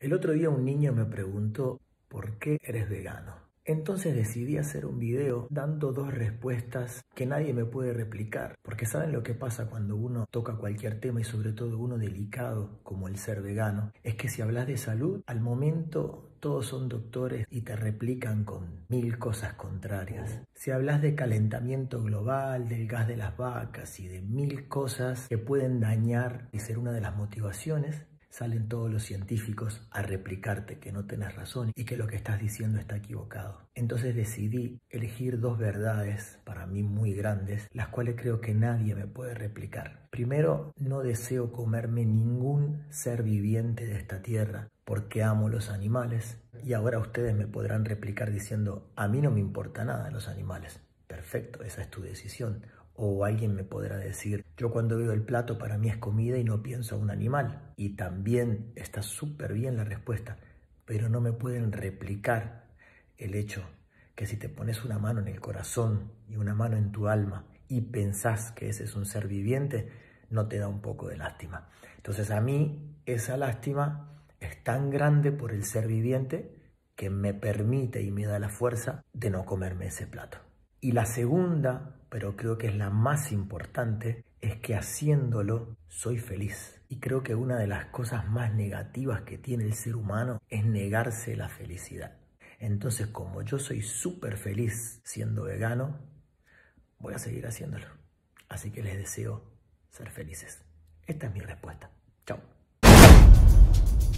El otro día un niño me preguntó, ¿por qué eres vegano? Entonces decidí hacer un video dando dos respuestas que nadie me puede replicar. Porque ¿saben lo que pasa cuando uno toca cualquier tema y sobre todo uno delicado como el ser vegano? Es que si hablas de salud, al momento todos son doctores y te replican con 1000 cosas contrarias. Si hablas de calentamiento global, del gas de las vacas y de 1000 cosas que pueden dañar y ser una de las motivaciones, salen todos los científicos a replicarte que no tenés razón y que lo que estás diciendo está equivocado. Entonces decidí elegir dos verdades para mí muy grandes, las cuales creo que nadie me puede replicar. Primero, no deseo comerme ningún ser viviente de esta tierra porque amo los animales. Y ahora ustedes me podrán replicar diciendo, a mí no me importa nada los animales. Perfecto, esa es tu decisión. O alguien me podrá decir, yo cuando veo el plato para mí es comida y no pienso a un animal. Y también está súper bien la respuesta, pero no me pueden replicar el hecho que si te pones una mano en el corazón y una mano en tu alma y pensás que ese es un ser viviente, no te da un poco de lástima. Entonces a mí esa lástima es tan grande por el ser viviente que me permite y me da la fuerza de no comerme ese plato. Y la segunda, pero creo que es la más importante, es que haciéndolo soy feliz. Y creo que una de las cosas más negativas que tiene el ser humano es negarse la felicidad. Entonces, como yo soy súper feliz siendo vegano, voy a seguir haciéndolo. Así que les deseo ser felices. Esta es mi respuesta. Chao.